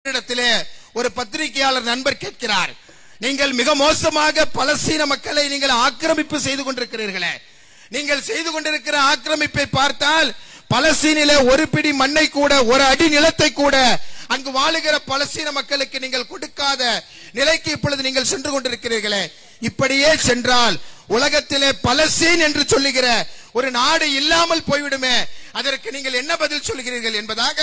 இடத்திலே ஒரு பத்திரிகையாளர் நண்பர் கேட்கிறார், நீங்கள் மிக மோசமாக பலஸ்தீன மக்களை நீங்கள் ஆக்கிரமிப்பு செய்து கொண்டிருக்கிறீர்களே, நீங்கள் செய்து கொண்டிருக்கிற ஆக்கிரமிப்பை பார்த்தால் பலஸ்தீனிலே ஒரு பிடி மண்ணை கூட, ஒரு அடி நிலத்தை கூட அங்கு வாழுகிற பலஸ்தீன மக்களுக்கு நீங்கள் கொடுக்காத நிலைக்கு இப்பொழுது நீங்கள் சென்று கொண்டிருக்கிறீர்களே, இப்படியே சென்றால் உலகத்திலே பலஸ்தீன் என்று சொல்லுகிற ஒரு நாடு இல்லாமல் போய்விடுமே, அதற்கு நீங்கள் என்ன பதில் சொல்கிறீர்கள் என்பதாக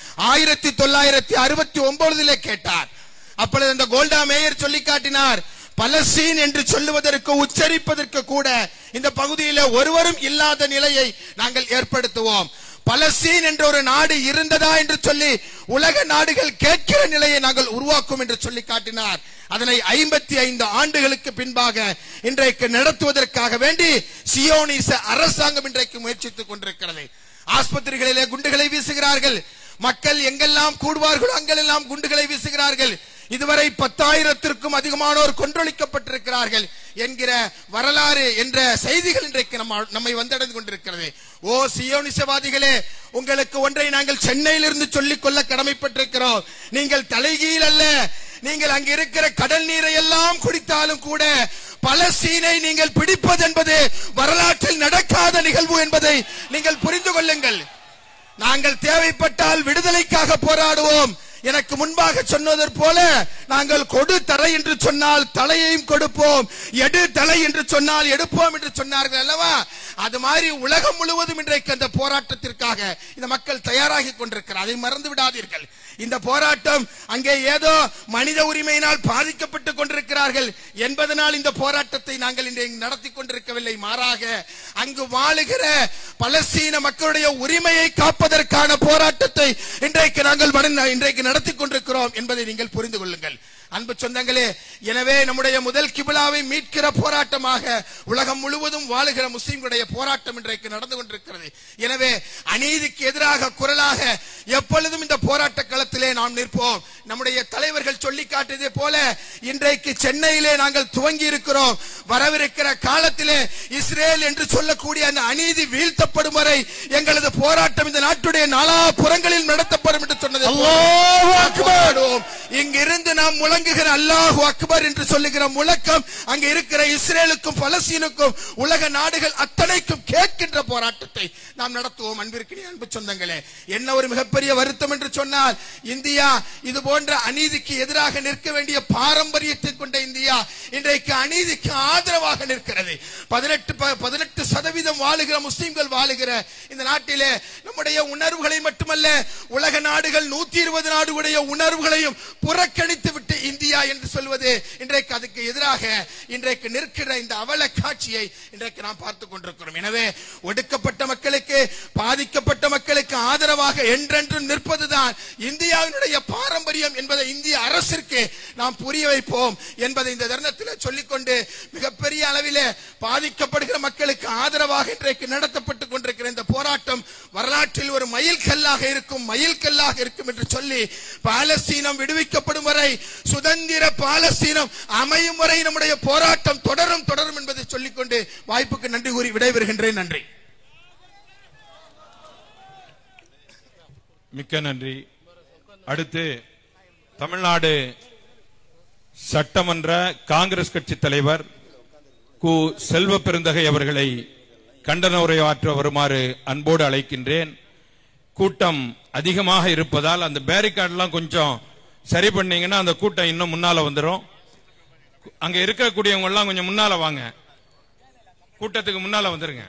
1969 கேட்டார். அப்பொழுது அந்த கோல்டா மேயர் சொல்லி காட்டினார், பலஸ்தீன் என்று சொல்லுவதற்கு உச்சரிப்பதற்கு கூட இந்த பகுதியில் ஒருவரும் இல்லாத நிலையை நாங்கள் ஏற்படுத்துவோம். பலஸ்தீன் என்ற ஒரு நாடு இருந்ததா என்று சொல்லி உலக நாடுகள் கேட்கிற நிலையை நாங்கள் உருவாக்கும் என்று சொல்லி காட்டினார். அதனை 55 ஆண்டுகளுக்கு பின்பாக இன்றைக்கு நடத்துவதற்காக வேண்டி சியோனிச அரசாங்கம் இன்றைக்கு முயற்சித்துக் கொண்டிருக்கிறது. ஆஸ்பத்திரிகளிலே குண்டுகளை வீசுகிறார்கள், மக்கள் எங்கெல்லாம் கூடுவார்களோ அங்கெல்லாம் குண்டுகளை வீசுகிறார்கள். இதுவரை 10,000த்திற்கும் அதிகமானோர் கொன்றொழிக்கப்பட்டிருக்கிறார்கள் என்கிற வரலாறு என்ற செய்திகள் இன்றைக்கு நம்மை வந்தடைந்து கொண்டிருக்கிறது. ஓ சியோனிசவாதிகளே, உங்களுக்கு ஒன்றை நாங்கள் சென்னையிலிருந்து சொல்லிக் கொள்ள கடமைப்பட்டிருக்கிறோம். நீங்கள் தலைகீழ் அல்ல, நீங்கள் அங்கு இருக்கிற கடல் நீரை எல்லாம் குடித்தாலும் கூட பலஸ்தீனை நீங்கள் பிடிப்பது என்பது வரலாற்றில் நடக்காத நிகழ்வு என்பதை நீங்கள் புரிந்து கொள்ளுங்கள். நாங்கள் தேவைப்பட்டால் விடுதலைக்காக போராடுவோம். எனக்கு முன்பாக சொன்னது போல நாங்கள் கொடு தரை என்று சொன்னால் தலையையும் கொடுப்போம், எடு தலை என்று சொன்னால் எடுப்போம் என்று சொன்னார்கள் அல்லவா? அது மாதிரி உலகம் முழுவதும் இன்றைக்கு அந்த போராட்டத்திற்காக இந்த மக்கள் தயாராகி கொண்டிருக்கிறார். அதை மறந்து விடாதீர்கள். இந்த போராட்டம் அங்கே ஏதோ மனித உரிமையினால் பாதிக்கப்பட்டுக் கொண்டிருக்கிறார்கள் என்பதனால் இந்த போராட்டத்தை நாங்கள் இன்றைக்கு நடத்தி கொண்டிருக்கவில்லை. மாறாக அங்கு வாழுகிற பலஸ்தீன மக்களுடைய உரிமையை காப்பதற்கான போராட்டத்தை இன்றைக்கு நாங்கள் நடத்தி கொண்டிருக்கிறோம் என்பதை நீங்கள் புரிந்து கொள்ளுங்கள். அன்பு சொந்தங்களே, எனவே நம்முடைய முதல் கிபிலாவை மீட்கிற போராட்டமாக உலகம் முழுவதும் வாழுகிற முஸ்லிம்களுடைய போராட்டம் இன்றைக்கு நடந்து கொண்டிருக்கிறது. எனவே அநீதிக்கு எதிராக குரலாக எப்பொழுதும் இந்த போராட்ட களத்திலே நாம் நிற்போம். நம்முடைய தலைவர்கள் சொல்லி காட்டியதை போல இன்றைக்கு சென்னையிலே நாங்கள் துவங்கி இருக்கிறோம். வரவிருக்கிற காலத்திலே இஸ்ரேல் என்று சொல்லக்கூடிய அந்த அநீதி வீழ்த்தப்படும் வரை எங்களது போராட்டம் இந்த நாட்டுடைய நாலாபுறங்களில் நடத்தப்படும் என்று சொன்னது. இங்கிருந்து நாம் முழங்குகிற அல்லாஹு அக்பர் என்று சொல்லுகிற முழக்கம் அங்கு இருக்கிற இஸ்ரேலுக்கும் பலஸ்தீனுக்கும் உலக நாடுகள் அத்தனைக்கும் கேட்கின்ற போராட்டத்தை நாம் நடத்துவோம். அன்பு சொந்தங்களே, என்ன ஒரு மிகப்பெரிய வருத்தம் என்று சொன்னால், இந்தியா இது போன்ற அநீதிக்கு எதிராக நிற்க வேண்டிய பாரம்பரியத்தை கொண்ட இந்தியா இன்றைக்கு அநீதிக்கு ஆதரவாக நிற்கிறது. 18% வாழுகிற முஸ்லிம்கள் வாழுகிற இந்த நாட்டிலே நம்முடைய உணர்வுகளை மட்டுமல்ல, உலக நாடுகள் 120 நாடுகளுடைய உணர்வுகளையும் புறக்கணித்து விட்டு இந்தியா என்று சொல்வது இன்றைக்கு அதுக்கு எதிராக இன்றைக்கு நிற்கிற இந்த அவல காட்சியை இன்றைக்கு நாம் பார்த்துக் கொண்டிருக்கிறோம். எனவே ஒடுக்கப்பட்ட மக்களுக்கு, பாதிக்கப்பட்ட மக்களுக்கு ஆதரவாக என்றென்றும் நிற்பதுதான் இந்தியாவினுடைய பாரம்பரியம் என்பதை இந்திய அரசிற்கு நாம் புரிய வைப்போம் என்பதை இந்த தருணத்தில் சொல்லிக்கொண்டு, மிகப்பெரிய அளவில் பாதிக்கப்படுகிற மக்களுக்கு ஆதரவாக இன்றைக்கு நடத்தப்பட்டுக் கொண்டிருக்கிற இந்த போராட்டம் வரலாற்றில் ஒரு மைல்கல்லாக இருக்கும் என்று சொல்லி, பாலஸ்தீனம் விடுவிக்கப்படும் வரை, சுதந்திர பாலஸ்தீனம் அமையும் வரை நம்முடைய போராட்டம் தொடரும் என்பதை சொல்லிக்கொண்டு வாய்ப்புக்கு நன்றி கூறி விடைபெறுகின்றேன். நன்றி. மிக்க நன்றி. அடுத்து தமிழ்நாடு சட்டமன்ற காங்கிரஸ் கட்சி தலைவர் கு. செல்வ பெருந்தகை அவர்களை கண்டன உரையாற்ற வருமாறு அன்போடு அழைக்கின்றேன். கூட்டம் அதிகமாக இருப்பதால் அந்த பேரிகார்டெல்லாம் கொஞ்சம் சரி பண்ணீங்கன்னா அந்த கூட்டம் இன்னும் முன்னால வந்துடும். அங்க இருக்கக்கூடியவங்க எல்லாம் கொஞ்சம் முன்னால வாங்க, கூட்டத்துக்கு முன்னால வந்துருங்க.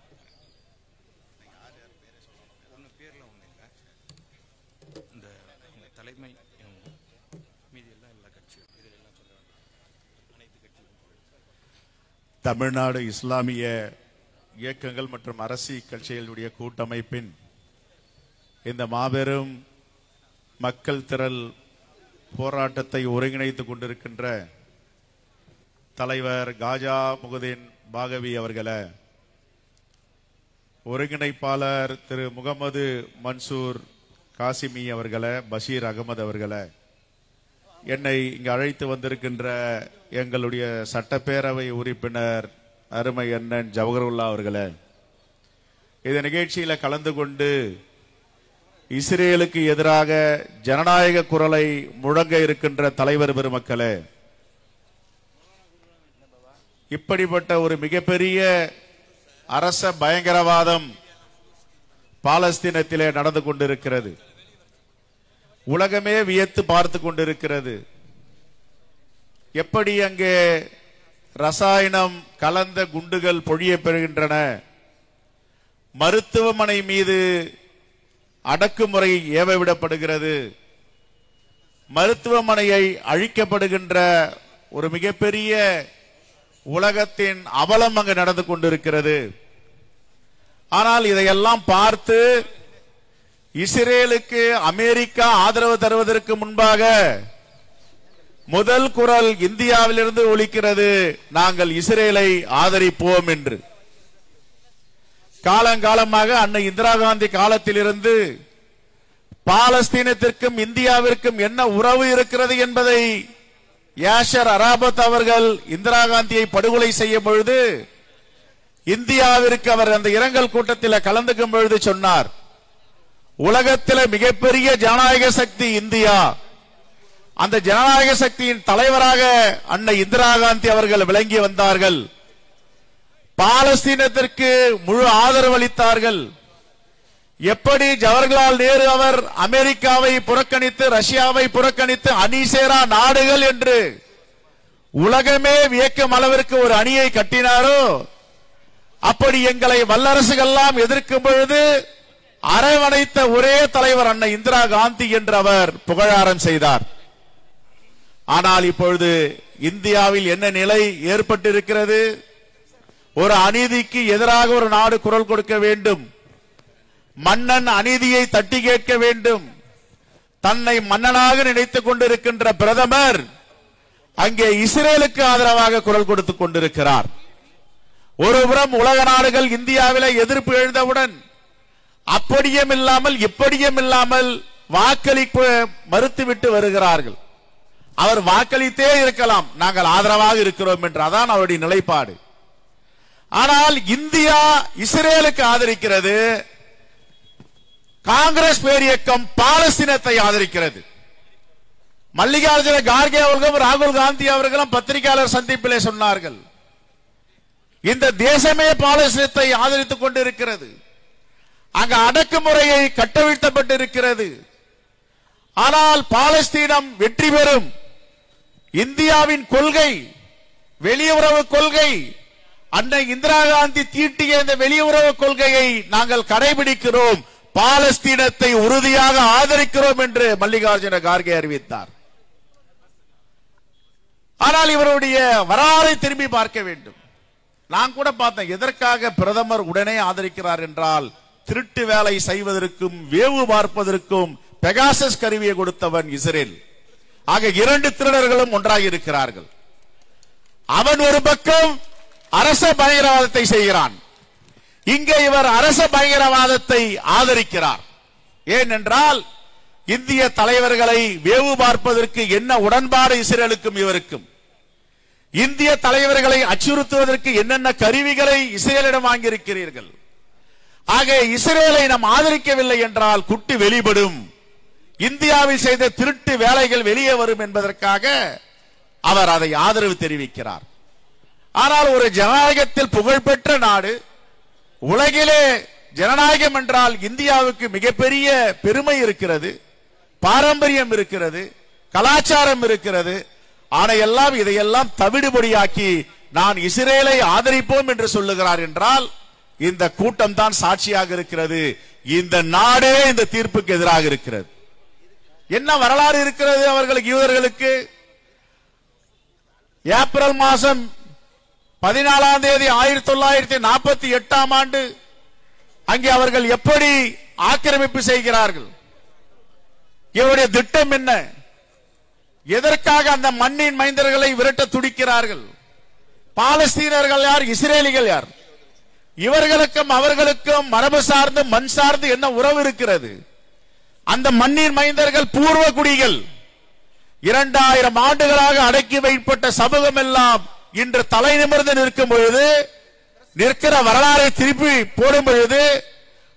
தமிழ்நாடு இஸ்லாமிய இயக்கங்கள் மற்றும் அரசியல் கட்சிகளுடைய கூட்டமைப்பின் இந்த மாபெரும் மக்கள் திரள் போராட்டத்தை ஒருங்கிணைத்துக் கொண்டிருக்கின்ற தலைவர் காஜா முகதீன் பாகவி அவர்களே, ஒருங்கிணைப்பாளர் திரு முகமது மன்சூர் காசிமி அவர்களே, பஷீர் அகமது அவர்களே, என்னை இங்கு அழைத்து வந்திருக்கின்ற எங்களுடைய சட்டப்பேரவை உறுப்பினர் அருமை அண்ணன் ஜவஹருல்லா அவர்களே, இந்த நிகழ்ச்சியில கலந்து கொண்டு இஸ்ரேலுக்கு எதிராக ஜனநாயக குரலை முழங்க இருக்கின்ற தலைவர் பெருமக்களே, இப்படிப்பட்ட ஒரு மிகப்பெரிய அரச பயங்கரவாதம் பாலஸ்தீனத்திலே நடந்து கொண்டிருக்கிறது. உலகமே வியத்து பார்த்து கொண்டிருக்கிறது. எப்படி அங்கே ரசாயனம் கலந்த குண்டுகள் பொழிய பெறுகின்றன, மருத்துவமனை மீது அடக்குமுறை ஏவவிடப்படுகிறது, மருத்துவமனையை அழிக்கப்படுகின்ற ஒரு மிகப்பெரிய உலகத்தின் அவலம் அங்கு நடந்து கொண்டிருக்கிறது. ஆனால் இதையெல்லாம் பார்த்து இஸ்ரேலுக்கு அமெரிக்கா ஆதரவு தருவதற்கு முன்பாக முதல் குரல் இந்தியாவிலிருந்து ஒலிக்கிறது, நாங்கள் இஸ்ரேலை ஆதரிப்போம் என்று. காலங்காலமாக அன்னை இந்திரா காந்தி காலத்திலிருந்து பாலஸ்தீனத்திற்கும் இந்தியாவிற்கும் என்ன உறவு இருக்கிறது என்பதை யாஷர் அரபாத் அவர்கள் இந்திரா காந்தியை படுகொலை செய்யும் பொழுது இந்தியாவிற்கு அவர் அந்த இரங்கல் கூட்டத்தில் கலந்துக்கும் பொழுது சொன்னார், உலகத்தில் மிகப்பெரிய ஜனநாயக சக்தி இந்தியா, அந்த ஜனநாயக சக்தியின் தலைவராக அன்னை இந்திரா காந்தி அவர்கள் விளங்கி வந்தார்கள். பாலஸ்தீனத்திற்கு முழு ஆதரவு அளித்தார்கள். எப்படி ஜவஹர்லால் நேரு அவர் அமெரிக்காவை புறக்கணித்து ரஷ்யாவை புறக்கணித்து அணி சேரா நாடுகள் என்று உலகமே வியக்கும் அளவிற்கு ஒரு அணியை கட்டினாரோ, அப்படி எங்களை வல்லரசுகள்லாம் எதிர்க்கும் பொழுது அரவணைத்த ஒரே தலைவர் அன்னை இந்திரா காந்தி என்று அவர் புகழாரம் செய்தார். ஆனால் இப்பொழுது இந்தியாவில் என்ன நிலை ஏற்பட்டிருக்கிறது? ஒரு அநீதிக்கு எதிராக ஒரு நாடு குரல் கொடுக்க வேண்டும், மன்னன் அநீதியை தட்டி கேட்க வேண்டும். தன்னை மன்னனாக நினைத்துக் கொண்டிருக்கின்ற பிரதமர் அங்கே இஸ்ரேலுக்கு ஆதரவாக குரல் கொடுத்துக் கொண்டிருக்கிறார். ஒருபுறம் உலக நாடுகள் இந்தியாவிலே எதிர்ப்பு எழுந்தவுடன் அப்படியும் இல்லாமல் இப்படியும் இல்லாமல் வாக்களிப்பு மறுத்துவிட்டு வருகிறார்கள். அவர் வாக்களித்தே இருக்கலாம், நாங்கள் ஆதரவாக இருக்கிறோம் என்று, அதான் அவருடைய நிலைப்பாடு. ஆனால் இந்தியா இஸ்ரேலுக்கு ஆதரிக்கிறது, காங்கிரஸ் பேரியக்கம் பாலஸ்தீனத்தை ஆதரிக்கிறது. மல்லிகார்ஜுன கார்கே அவர்களும் ராகுல் காந்தி அவர்களும் பத்திரிகையாளர் சந்திப்பிலே சொன்னார்கள், இந்த தேசமே பாலஸ்தீனத்தை ஆதரித்துக் கொண்டிருக்கிறது, அங்கு அடக்குமுறையை கட்டவிழ்த்தப்பட்டிருக்கிறது. ஆனால் பாலஸ்தீனம் வெற்றி பெறும். இந்தியாவின் கொள்கை, வெளியுறவு கொள்கை, அன்னை இந்திரா காந்தி தீட்டிய இந்த வெளியுறவு கொள்கையை நாங்கள் கடைபிடிக்கிறோம், பாலஸ்தீனத்தை உறுதியாக ஆதரிக்கிறோம் என்று மல்லிகார்ஜுன கார்கே அறிவித்தார். ஆனால் இவருடைய வரலாறை திரும்பி பார்க்க வேண்டும். நான் கூட பார்த்தேன், எதற்காக பிரதமர் உடனே ஆதரிக்கிறார் என்றால், திருட்டு வேலை செய்வதற்கும் வேவு பார்ப்பதற்கும் பெகாசஸ் கருவியை கொடுத்தவன் இஸ்ரேல். ஆக இரண்டு திருடர்களும் ஒன்றாக இருக்கிறார்கள். அவன் ஒரு பக்கம் அரச பயங்கரவாதத்தை செய்கிறான், இங்கே இவர் அரச பயங்கரவாதத்தை ஆதரிக்கிறார். ஏனென்றால் இந்திய தலைவர்களை வேவு பார்ப்பதற்கு என்ன உடன்பாடு இஸ்ரேலுக்கும் இவருக்கும், இந்திய தலைவர்களை அச்சுறுத்துவதற்கு என்னென்ன கருவிகளை இஸ்ரேலிடம் வாங்கியிருக்கிறீர்கள். ஆக இஸ்ரேலை நாம் ஆதரிக்கவில்லை என்றால் குட்டி வெளிப்படும், இந்தியாவில் செய்த திருட்டு வேலைகள் வெளியே வரும் என்பதற்காக அவர் அதை ஆதரவு தெரிவிக்கிறார். ஆனால் ஒரு ஜனநாயகத்தில் புகழ்பெற்ற நாடு, உலகிலே ஜனநாயகம் என்றால் இந்தியாவுக்கு மிகப்பெரிய பெருமை இருக்கிறது, பாரம்பரியம் இருக்கிறது, கலாச்சாரம் இருக்கிறது. ஆனையெல்லாம் இதையெல்லாம் தவிடுபடியாக்கி நான் இஸ்ரேலை ஆதரிப்போம் என்று சொல்லுகிறார் என்றால் இந்த கூட்டம் தான் சாட்சியாக இருக்கிறது. இந்த நாடே இந்த தீர்ப்புக்கு எதிராக இருக்கிறது. என்ன வரலாறு இருக்கிறது அவர்களுக்கு, யூதர்களுக்கு? ஏப்ரல் மாதம் 14ஆம் தேதி 1948ஆம் ஆண்டு அங்கே அவர்கள் எப்படி ஆக்கிரமிப்பு செய்கிறார்கள்? இவருடைய திட்டம் என்ன? எதற்காக அந்த மண்ணின் மைந்தர்களை விரட்ட துடிக்கிறார்கள்? பாலஸ்தீனர்கள் யார், இஸ்ரேலிகள் யார்? இவர்களுக்கும் அவர்களுக்கும் மரபு சார்ந்து மண் சார்ந்து என்ன உறவு இருக்கிறது? அந்த மண்ணின் மைந்தர்கள் பூர்வ குடிகள். 2000 ஆண்டுகளாக அடக்கி வைக்கப்பட்ட சமூகம் எல்லாம் இன்று தலை நிமிர்ந்து நிற்கும் பொழுது, நிற்கிற வரலாறை திருப்பி போடும் பொழுது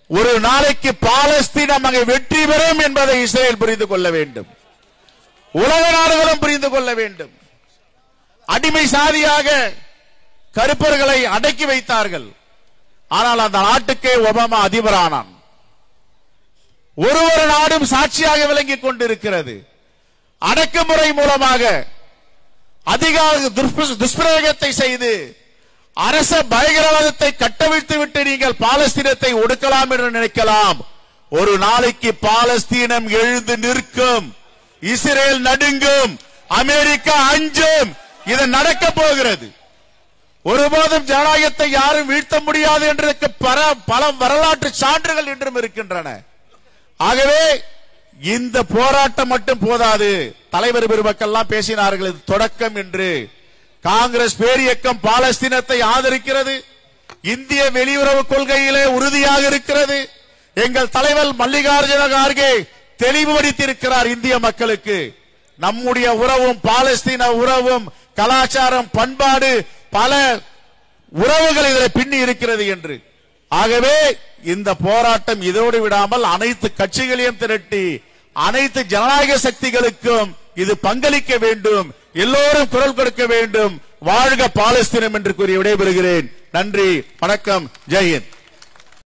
ஒரு நாளைக்கு பாலஸ்தீனம் அங்கே வெற்றி பெறும் என்பதை இஸ்ரேல் புரிந்து கொள்ள வேண்டும். உலக நாடுகளும் புரிந்து கொள்ள வேண்டும். அடிமை சாதியாக கருப்பர்களை அடக்கி வைத்தார்கள். ஆனால் அந்த நாட்டுக்கே ஒபாமா அதிபரானான். ஒரு நாடும் சாட்சியாக விளங்கிக் கொண்டிருக்கிறது. அடக்குமுறை மூலமாக அதிகார துஷ்பிரயோகத்தை செய்து அரச பயங்கரவாதத்தை கட்டவிழ்த்து விட்டு நீங்கள் பாலஸ்தீனத்தை ஒடுக்கலாம் என்று நினைக்கலாம். ஒரு நாளைக்கு பாலஸ்தீனம் எழுந்து நிற்கும், இஸ்ரேல் நடுங்கும், அமெரிக்கா அஞ்சும். இது நடக்க போகிறது. ஒருபோதும் ஜனநாயகத்தை யாரும் வீழ்த்த முடியாது என்றதற்கு பல வரலாற்று சான்றுகள் இன்றும் இருக்கின்றன. ஆகவே இந்த போராட்டம் மட்டும் போதாது. தலைவர் பெருமக்கள் பேசினார்கள், இது தொடக்கம் என்று. காங்கிரஸ் பேரியக்கம் பாலஸ்தீனத்தை ஆதரிக்கிறது. இந்திய வெளியுறவு கொள்கையிலே உறுதியாக இருக்கிறது. எங்கள் தலைவர் மல்லிகார்ஜுன கார்கே தெளிவுபடுத்தியிருக்கிறார் இந்திய மக்களுக்கு. நம்முடைய உறவும் பாலஸ்தீன உறவும் கலாச்சாரம் பண்பாடு பல உறவுகள் இதில் பின்னி இருக்கிறது என்று. ஆகவே இந்த போராட்டம் இதோடு விடாமல் அனைத்து கட்சிகளையும் திரட்டி அனைத்து ஜனநாயக சக்திகளுக்கும் இது பங்களிக்க வேண்டும். எல்லோரும் குரல் கொடுக்க வேண்டும். வாழ்க பாலஸ்தீனம் என்று கூறி விடைபெறுகிறேன். நன்றி, வணக்கம், ஜெய் ஹிந்த்.